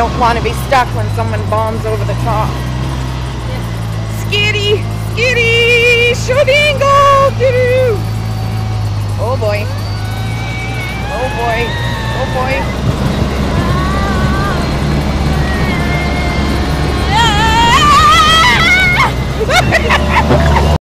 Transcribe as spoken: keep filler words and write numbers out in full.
don't want to be stuck when someone bombs over the top. Skitty, skitty, shootingo, doo. Oh boy. Oh boy. Oh boy.